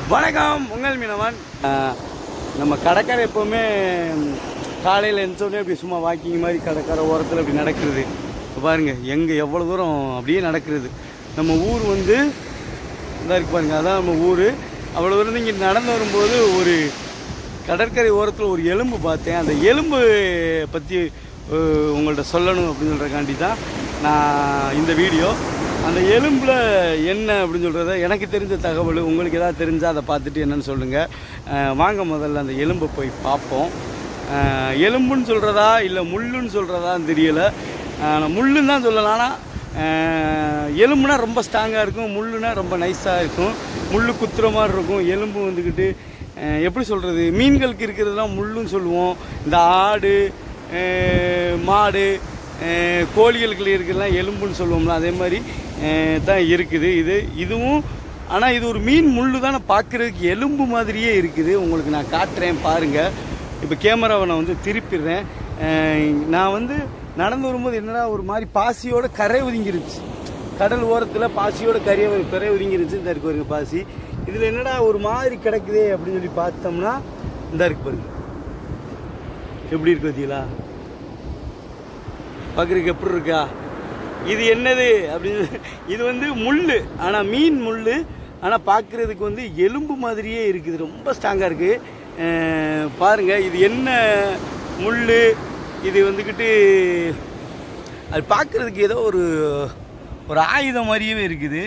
வணக்கம் உங்கள் மீனவன். நம்ம கடற்கரை எப்போவுமே காலையில் எழுந்தோடனே அப்படி சும்மா வாக்கிங் மாதிரி கடற்கரை ஓரத்தில் அப்படி நடக்கிறது. பாருங்கள் எங்கே எவ்வளோ தூரம் அப்படியே நடக்கிறது. நம்ம ஊர் வந்து இதாக இருக்கு பாருங்கள், அதான் நம்ம ஊர். அவ்வளோ தூரம் இங்கே நடந்து வரும்போது ஒரு கடற்கரை ஓரத்தில் ஒரு எலும்பு பார்த்தேன். அந்த எலும்பு பற்றி உங்கள்கிட்ட சொல்லணும் அப்படின்னு சொல்கிறக்காண்டி தான் நான் இந்த வீடியோ. அந்த எலும்பில் என்ன அப்படின்னு சொல்கிறத எனக்கு தெரிஞ்ச தகவல் உங்களுக்கு எதாவது தெரிஞ்சால் அதை பார்த்துட்டு என்னென்னு சொல்லுங்கள். வாங்க முதல்ல அந்த எலும்பை போய் பார்ப்போம். எலும்புன்னு சொல்கிறதா இல்லை முள்ளுன்னு சொல்கிறதான்னு தெரியலை. முள்ளுன்னு தான் சொல்லலாம். ஆனால் எலும்புனா ரொம்ப ஸ்ட்ராங்காக இருக்கும், முள்ளுனா ரொம்ப நைஸாக இருக்கும். முள் குத்துற மாதிரி இருக்கும். எலும்பு வந்துக்கிட்டு எப்படி சொல்கிறது, மீன்களுக்கு இருக்கிறதுலாம் முள்ளுன்னு சொல்லுவோம். இந்த ஆடு மாடு கோழிகளுக்கு இருக்கிறதுலாம் எலும்புன்னு சொல்லுவோம்ல, அதே மாதிரி தான் இருக்குது இதுவும். ஆனால் இது ஒரு மீன் முள்ளு தானே, பார்க்குறதுக்கு எலும்பு மாதிரியே இருக்குது. உங்களுக்கு நான் காட்டுறேன் பாருங்கள். இப்போ கேமராவை நான் வந்து திருப்பிடுறேன். நான் வந்து நடந்து வரும்போது என்னடா ஒரு மாதிரி பாசியோட கரை ஒதுங்கிருச்சு. கடல் ஓரத்தில் பாசியோட கரை ஒதுங்கிருச்சு. இந்த இருக்கு பாருங்க பாசி. இதில் என்னடா ஒரு மாதிரி கிடக்குதே அப்படின்னு சொல்லி பார்த்தோம்னா இந்த இருக்கு பாருங்க, எப்படி இருக்கு பார்த்தீங்களா? பார்க்குறதுக்கு எப்படி இருக்கா? இது என்னது அப்படின்னு, இது வந்து முள், ஆனால் மீன் முள். ஆனால் பார்க்குறதுக்கு வந்து எலும்பு மாதிரியே இருக்குது, ரொம்ப ஸ்ட்ராங்காக இருக்குது. பாருங்கள் இது என்ன முள். இது வந்துக்கிட்டு அது பார்க்குறதுக்கு ஏதோ ஒரு ஆயுதம் மாதிரியே இருக்குது.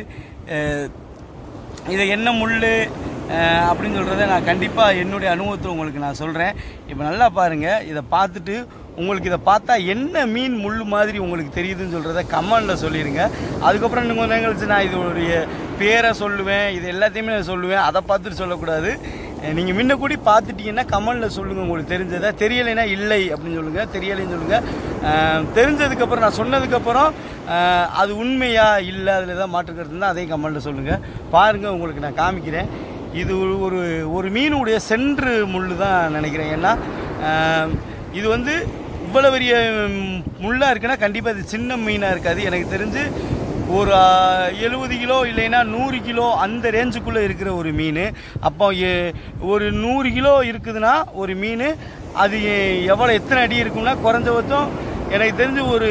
இதை என்ன முள் அப்படின்னு சொல்கிறத நான் கண்டிப்பாக என்னுடைய அனுபவத்தில் உங்களுக்கு நான் சொல்கிறேன். இப்போ நல்லா பாருங்கள், இதை பார்த்துட்டு உங்களுக்கு இதை பார்த்தா என்ன மீன் முள் மாதிரி உங்களுக்கு தெரியுதுன்னு சொல்கிறத கமெண்டில் சொல்லிடுங்க. அதுக்கப்புறம் இன்னும் கொஞ்சம் கழிச்சு நான் இதோடைய பேரை சொல்லுவேன், இது எல்லாத்தையுமே நான் சொல்லுவேன். அதை பார்த்துட்டு சொல்லக்கூடாது. நீங்கள் முன்ன கூடி பார்த்துட்டிங்கன்னா கமெண்டில் சொல்லுங்கள் உங்களுக்கு தெரிஞ்சதை. தெரியலைன்னா இல்லை அப்படின்னு சொல்லுங்கள், தெரியலைன்னு சொல்லுங்கள். தெரிஞ்சதுக்கப்புறம் நான் சொன்னதுக்கப்புறம் அது உண்மையா இல்லை அதில் எதாவது மாற்றுக்கிறது இருந்தால் அதையும் கமெண்டில் சொல்லுங்கள். பாருங்கள், உங்களுக்கு நான் காமிக்கிறேன். இது ஒரு மீனுடைய சென்று முள் தான் நினைக்கிறேன். ஏன்னா இது வந்து இவ்வளோ பெரிய முள்ளாக இருக்குன்னா கண்டிப்பாக இது சின்ன மீனாக இருக்காது. எனக்கு தெரிஞ்சு ஒரு 70 கிலோ இல்லைன்னா 100 கிலோ அந்த ரேஞ்சுக்குள்ளே இருக்கிற ஒரு மீன். அப்போ ஒரு 100 கிலோ இருக்குதுன்னா ஒரு மீன், அது எத்தனை அடி இருக்கும்னா குறைஞ்சபட்சம் எனக்கு தெரிஞ்சு ஒரு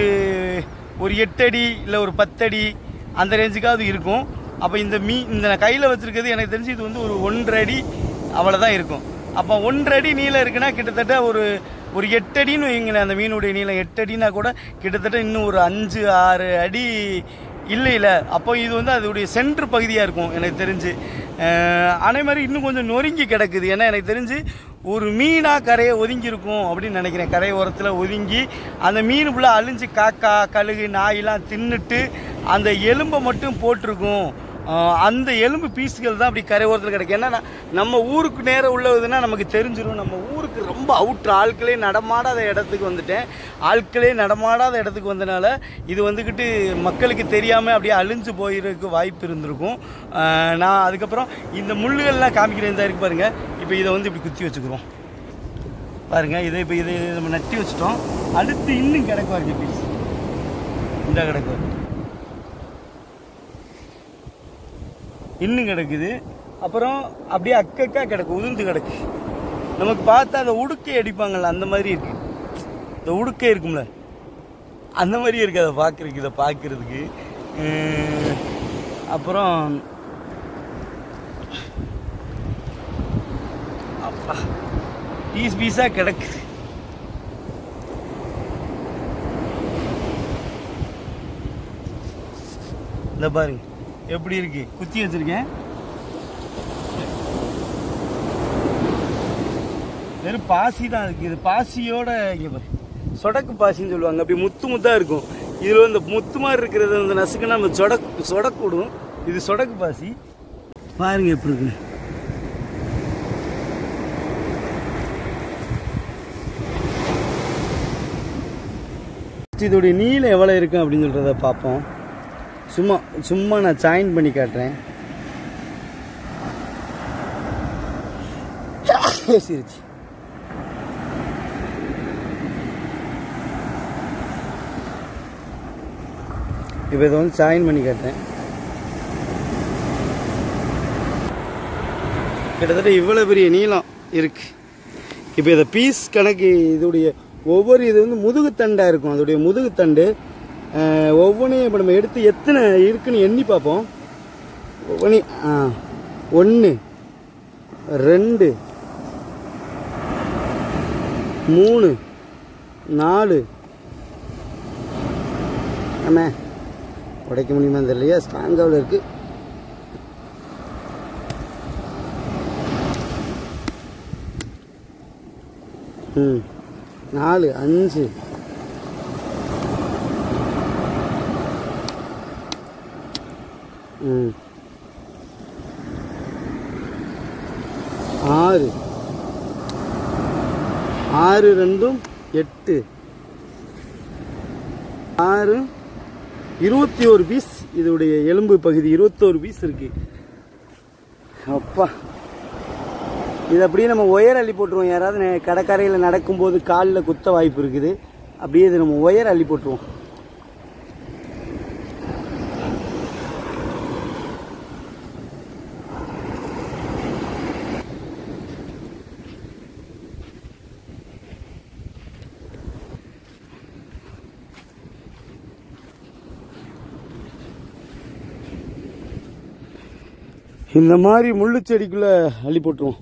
8 அடி இல்லை ஒரு 10 அடி அந்த ரேஞ்சுக்காவது இருக்கும். அப்போ இந்த கையில் வச்சுருக்கிறது எனக்கு தெரிஞ்சு இது வந்து ஒரு 1.5 அடி அவ்வளோதான் இருக்கும். அப்போ 1.5 அடி நீளம் இருக்குன்னா கிட்டத்தட்ட ஒரு 8 அடின்னு வைங்களேன். அந்த மீனுடைய நீளம் 8 அடினா கூட கிட்டத்தட்ட இன்னும் ஒரு 5-6 அடி இல்லை. அப்போ இது வந்து அதோடைய சென்ட்ரு பகுதியாக இருக்கும் எனக்கு தெரிஞ்சு. அதே மாதிரி இன்னும் கொஞ்சம் நொறுங்கி கிடக்குது. ஏன்னா எனக்கு தெரிஞ்சு ஒரு மீனாக கரையை ஒதுங்கியிருக்கும் அப்படின்னு நினைக்கிறேன். கரை ஓரத்தில் ஒதுங்கி அந்த மீன் ஃபுல்லாக அழிஞ்சு காக்கா கழுகு நாயெல்லாம் தின்னுட்டு அந்த எலும்பை மட்டும் போட்டிருக்கும். அந்த எலும்பு பீஸுகள் தான் அப்படி கரை ஓரத்தில் கிடைக்கும். ஏன்னா நம்ம ஊருக்கு நேரம் உள்ளதுன்னா நமக்கு தெரிஞ்சிடும். நம்ம ஊருக்கு ரொம்ப அவுட்ரு, ஆட்களே நடமாடாத இடத்துக்கு வந்துட்டேன். ஆட்களே நடமாடாத இடத்துக்கு வந்தனால இது வந்துக்கிட்டு மக்களுக்கு தெரியாமல் அப்படியே அழிஞ்சு போயிருக்க வாய்ப்பு இருந்திருக்கும். நான் அதுக்கப்புறம் இந்த முள்ளுகள்லாம் காமிக்கிறேன். தான் இருக்கு பாருங்கள். இப்போ இதை வந்து இப்படி குத்தி வச்சுக்கிறோம் பாருங்கள். இதை நம்ம நட்டி வச்சுட்டோம். அடுத்து இன்னும் கிடைக்கும் பீஸ், இந்த கிடைக்கும் இன்னும் கிடக்குது. அப்புறம் அப்படியே அக்கக்கா கிடக்கு, உதிர்ந்து கிடக்கு. நமக்கு பார்த்தா அந்த உடுக்கை அடிப்பாங்கள்ல அந்த மாதிரி இருக்கு. இந்த உடுக்கை இருக்கும்ல அந்த மாதிரி இருக்கு அதை பார்க்குறதுக்கு, இதை பார்க்குறதுக்கு. அப்புறம் அப்பா பீஸாக கிடக்குது. இந்த பாருங்க எப்படி இருக்கு, குத்தி வச்சிருக்கேன். வெறும் பாசி தான் இருக்கு. இது பாசியோட இங்கே பாரு, சொடக்கு பாசின்னு சொல்லுவாங்க. அப்படி முத்து முத்தாக இருக்கும். இதில் இந்த முத்து மாதிரி இருக்கிறது அந்த நசுக்குன்னா நம்ம சொடக்கு விடும். இது சொடக்கு பாசி. பாருங்க எப்படி இருக்கு. இதோடைய நீளம் எவ்வளோ இருக்கும் அப்படின்னு சொல்கிறத பார்ப்போம். சும்மா நான் ஜாயின் பண்ணி காட்டுறேன். சிரிச்சு இப்போ இதை வந்து ஜாயின் பண்ணி காட்டுறேன். கிட்டத்தட்ட இவ்வளோ பெரிய நீளம் இருக்குது. இப்போ இதை பீஸ் கணக்கு இதோடைய ஒவ்வொரு இது வந்து முதுகுத்தண்டாக இருக்கும். அதோடைய முதுகுத்தண்டு ஒவ்வொன்றையும் இப்போ நம்ம எடுத்து எத்தனை இருக்குன்னு எண்ணி பார்ப்போம். ஒவ்வொன்றையும் 1 2 3 4 ஆமாம் உடைக்க முடியுமா தெரியலையா, ஸ்ட்ராங்காவில் இருக்குது. 4 5 6 6 2 8 6 21 பீஸ். இதோடைய எலும்பு பகுதி 21 பீஸ் இருக்கு. அப்பா, இது அப்படியே நம்ம ஒயர் அள்ளி போட்டுருவோம். யாராவது கடற்கரையில் நடக்கும்போது காலில் குத்த வாய்ப்பு இருக்குது. அப்படியே இது நம்ம ஒயர் அள்ளி போட்டுருவோம். இந்த மாதிரி முள்ளு செடிக்குள்ளே அள்ளி போட்டுருவோம்.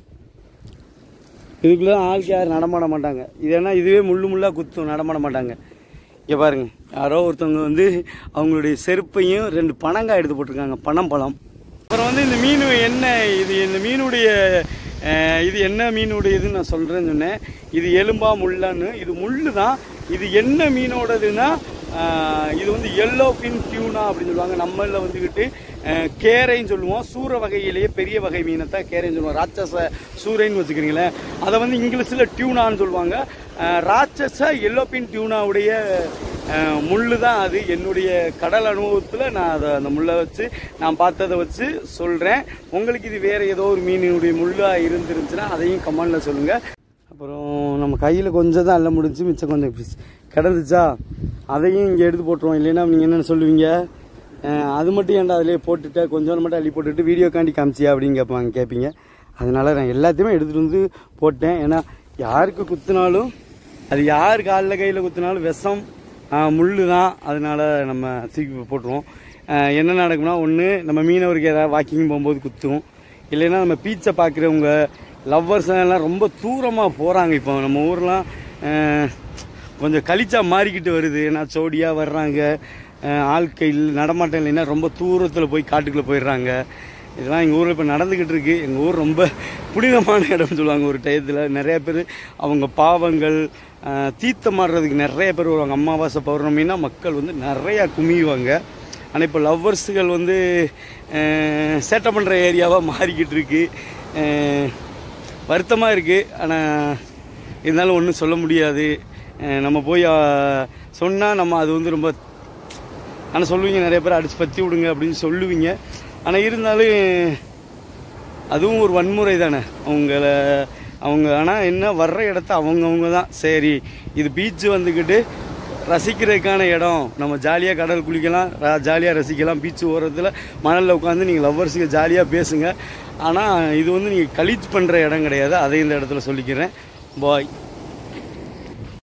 இதுக்குள்ளே ஆளுக்கு யாரும் நடமாட மாட்டாங்க. இது ஏன்னா இதுவே முள்ளாக குத்தும், நடமாட மாட்டாங்க. இங்கே பாருங்க, யாரோ ஒருத்தவங்க வந்து அவங்களுடைய செருப்பையும் 2 பனங்காய் எடுத்து போட்டிருக்காங்க, பனம்பழம். அப்புறம் வந்து இந்த மீன் என்ன இது, இந்த மீனுடைய இது என்ன மீனுடைய இதுன்னு நான் சொல்கிறேன்னு சொன்னேன். இது எலும்பா முள்ளான்னு. இது முள்ளு தான். இது என்ன மீனோடதுன்னா இது வந்து எல்லோ ஃபின் டியூனா அப்படின்னு சொல்லுவாங்க. நம்மளில் வந்துக்கிட்டு கேரைன்னு சொல்லுவோம். சூற வகையிலேயே பெரிய வகை மீனை தான் கேரைன்னு சொல்லுவோம். ராட்சச சூரைன்னு வச்சுக்கிறீங்களேன். அதை வந்து இங்கிலீஷில் டியூனான்னு சொல்லுவாங்க. ராட்சச எல்லோபின் டியூனாவுடைய முள்ளு தான் அது. என்னுடைய கடல் அனுபவத்தில் நான் அதை அந்த முள்ளை வச்சு நான் பார்த்ததை வச்சு சொல்கிறேன். உங்களுக்கு இது வேறு ஏதோ ஒரு மீனுடைய முள்ளாக இருந்துருந்துச்சுன்னா அதையும் கமெண்டில் சொல்லுங்கள். அப்புறம் நம்ம கையில் கொஞ்சம் தான் அள்ள முடிஞ்சு, மிச்சம் கொஞ்சம் கிடந்துச்சா அதையும் இங்கே எடுத்து போட்டுருவோம். இல்லைன்னா நீங்கள் என்னென்னு சொல்லுவீங்க, அது மட்டும் ஏன்டா அதிலே போட்டுட்டு கொஞ்சம் மட்டும் அள்ளி போட்டுட்டு வீடியோக்காண்டி காமிச்சியா அப்படின்னு கேட்பீங்க. அதனால் நான் எல்லாத்தையுமே எடுத்துகிட்டு வந்து போட்டேன். ஏன்னா யாருக்கு குத்துனாலும், அது யார் காலில் கையில் குத்துனாலும் விஷம் முள் தான். அதனால் நம்ம தூக்கி போட்டுருவோம். என்ன நடக்கும்னா, ஒன்று நம்ம மீனவருக்கு ஏதாவது வாக்கிங் போகும்போது குத்துவோம். இல்லைன்னா நம்ம பீச்சை பார்க்குறவங்க லவ்வர்ஸ் எல்லாம் ரொம்ப தூரமாக போகிறாங்க. இப்போ நம்ம ஊர்லாம் கொஞ்சம் கழிச்சா மாறிக்கிட்டு வருது. ஏன்னா சோடியாக வர்றாங்க, ஆட்கள் நடமாட்டம் இல்லைன்னா ரொம்ப தூரத்தில் போய் காட்டுக்குள்ளே போயிடுறாங்க. இதெல்லாம் எங்கள் ஊரில் இப்போ நடந்துக்கிட்டு இருக்குது. எங்கள் ஊர் ரொம்ப புனிதமான இடம்னு சொல்லுவாங்க. ஒரு டயத்தில் நிறைய பேர் அவங்க பாவங்கள் தீர்த்தம் மாறுறதுக்கு நிறைய பேர் வருவாங்க. அமாவாசை பௌர்ணமின்னா மக்கள் வந்து நிறையா குமியுவாங்க. ஆனால் இப்போ லவ்வர்ஸுகள் வந்து சேட்டை பண்ணுற ஏரியாவாக மாறிக்கிட்டு இருக்கு. வருத்தமாக இருக்குது. ஆனால் இருந்தாலும் ஒன்றும் சொல்ல முடியாது. நம்ம போய் சொன்னால் நம்ம அது வந்து ரொம்ப, ஆனால் சொல்லுவீங்க நிறைய பேர் அடித்து பற்றி விடுங்க அப்படின்னு சொல்லுவீங்க. ஆனால் இருந்தாலும் அதுவும் ஒரு வன்முறை தானே அவங்க. ஆனால் என்ன வர்ற இடத்த அவங்கவுங்க தான் சரி, இது பீச்சு வந்துக்கிட்டு ரசிக்கிறதுக்கான இடம், நம்ம ஜாலியாக கடல் குளிக்கலாம், ஜாலியாக ரசிக்கலாம். பீச்சு ஓரத்தில் மணலில் உட்காந்து நீங்கள் லவ்வர்ஸுக்கு ஜாலியாக பேசுங்க. ஆனால் இது வந்து நீங்கள் கலீஜ் பண்ணுற இடம் கிடையாது. அதை இந்த இடத்துல சொல்லிக்கிறேன். பாய்.